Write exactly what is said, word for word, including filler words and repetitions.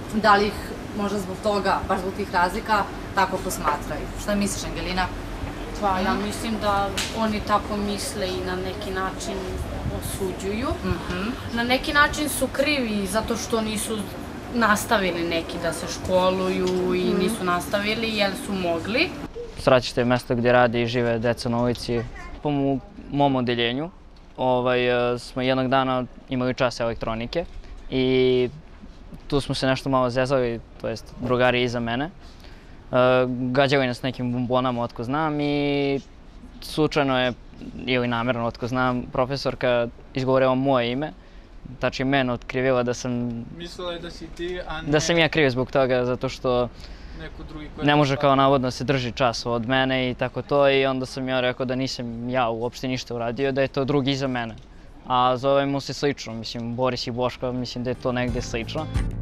da li ih možda zbog toga, baš zbog tih razlika, tako posmatraju. Šta misliš, Angelina? Pa ja mislim da oni tako misle i na neki način osuđuju. Na neki način su krivi zato što nisu nastavili neki da se školuju i nisu nastavili jer su mogli. Sratište je mesto gdje radi i žive deca na ulici. Po mom odeljenju smo jednog dana imali čas elektronike i tu smo se nešto malo zezali, to jest drugari iza mene. Gađali nas nekim bombonama, otko znam, i slučajno je, ili namjerno, otko znam, profesorka izgovorila moje ime, tačnije mene otkrivila da sam... Mislila je da si ti, a ne... Da sam ja kriv zbog toga, zato što ne može kao navodno se drži čas od mene i tako to, i onda sam ja rekao da nisam ja uopšte ništa uradio, da je to drugi iza mene. A zovemo se slično, mislim, Boris i Boško, mislim da je to negdje slično.